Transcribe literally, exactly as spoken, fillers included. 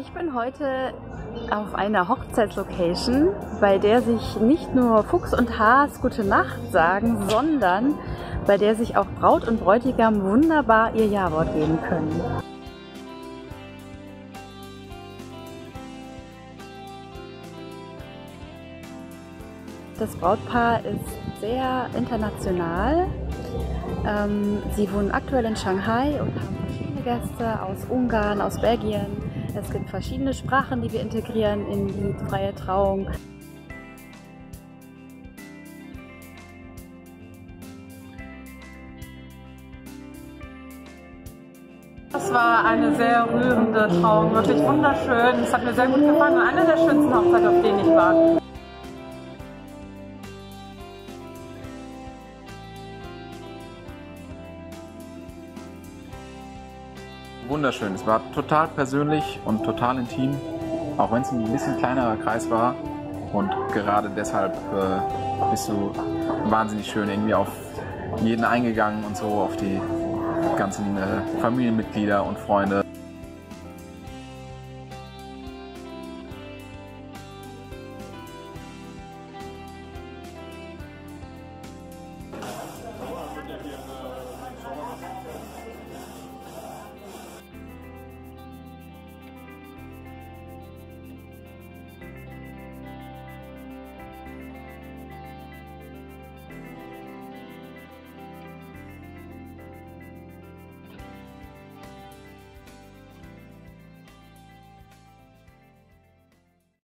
Ich bin heute auf einer Hochzeitslocation, bei der sich nicht nur Fuchs und Has Gute Nacht sagen, sondern bei der sich auch Braut und Bräutigam wunderbar ihr Ja-Wort geben können. Das Brautpaar ist sehr international. Ähm, sie wohnen aktuell in Shanghai und haben verschiedene Gäste aus Ungarn, aus Belgien. Es gibt verschiedene Sprachen, die wir integrieren in die freie Trauung. Das war eine sehr rührende Trauung, wirklich wunderschön. Es hat mir sehr gut gefallen und eine der schönsten Hochzeiten, auf denen ich war. Wunderschön. Es war total persönlich und total intim, auch wenn es ein bisschen kleinerer Kreis war. Und gerade deshalb äh, bist du wahnsinnig schön irgendwie auf jeden eingegangen und so, auf die ganzen äh, Familienmitglieder und Freunde.